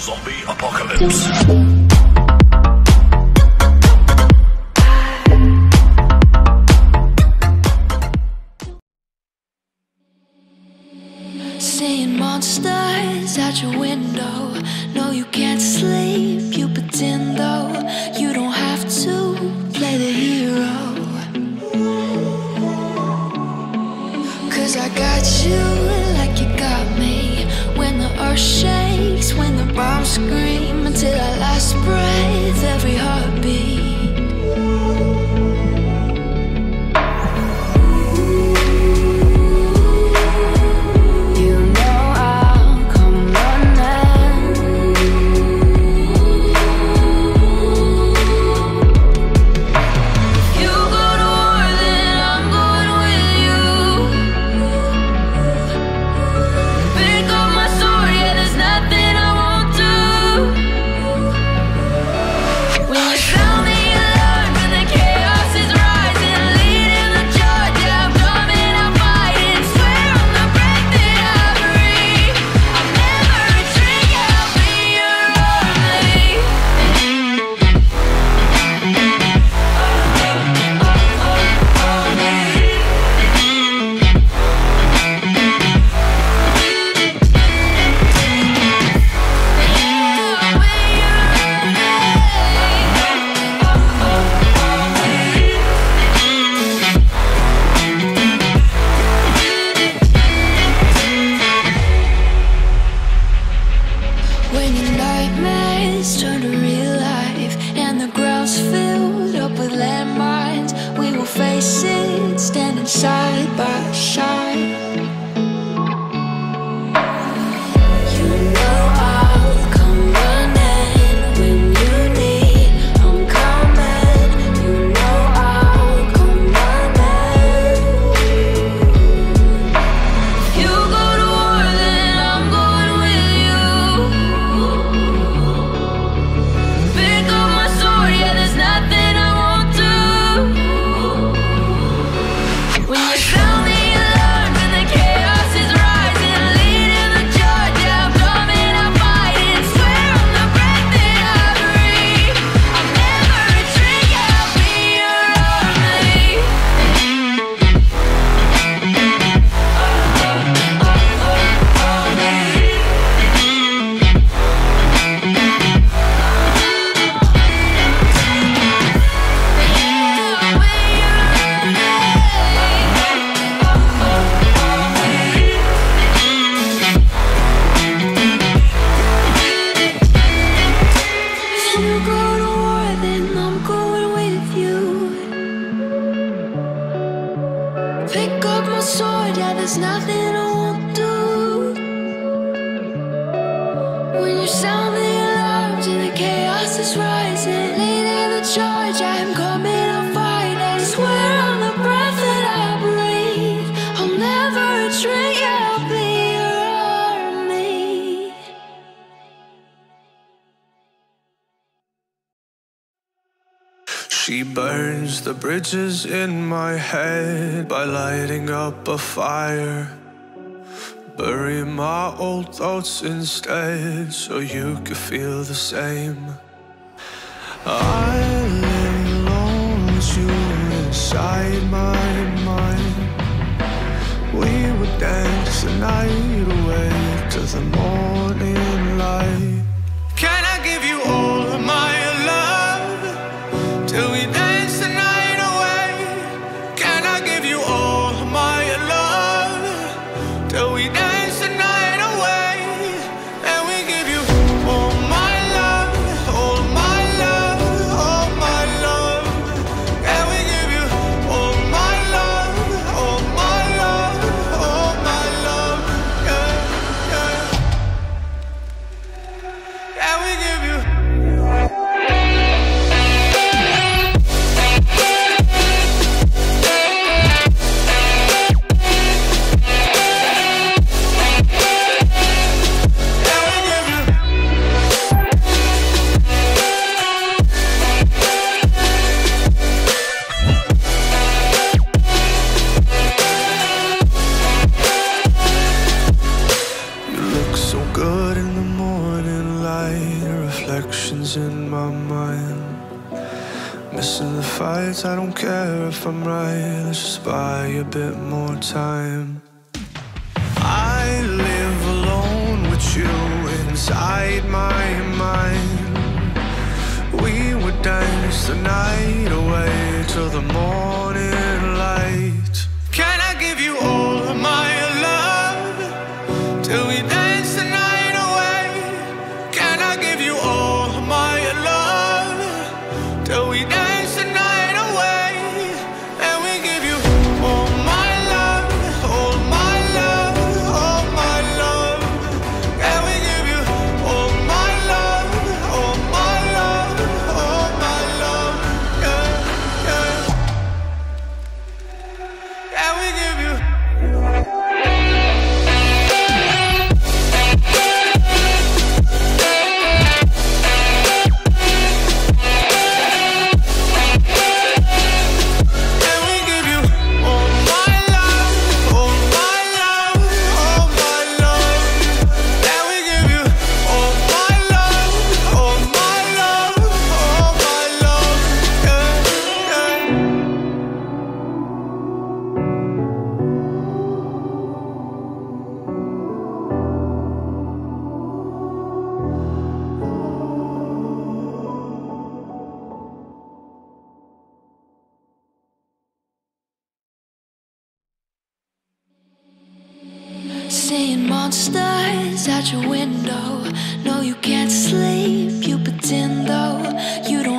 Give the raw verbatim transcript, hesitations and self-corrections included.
Zombie Apocalypse. Seeing monsters out your window. No, you can't sleep, you pretend though. You don't have to play the hero, 'cause I got you like you got me. When the earth shakes, when the bombs scream, until our last breath, every heartbeat. She burns the bridges in my head by lighting up a fire. Bury my old thoughts instead so you could feel the same. I lay alone with you inside my mind. We would dance the night away to the morning light. Can I give you all of my love till we dance the night away? Can I give you all of my love till we dance the night away? And we give you all my love, all my love, all my love. And we give you all my love, all my love, all my love. Yeah, yeah. directions in my mind. Missing the fights, I don't care if I'm right. Let's just buy a bit more time. I live alone with you inside my mind. We would dance the night away till the morning light. Can I give you all of my love till we dance the night away? Can I give you all of my love till we dance the night away? And we give you all my love, all my love, all my love. And we give you all my love, all my love, all my love. Yeah, yeah. And we give you. Seeing monsters out your window. No, you can't sleep, you pretend though you don't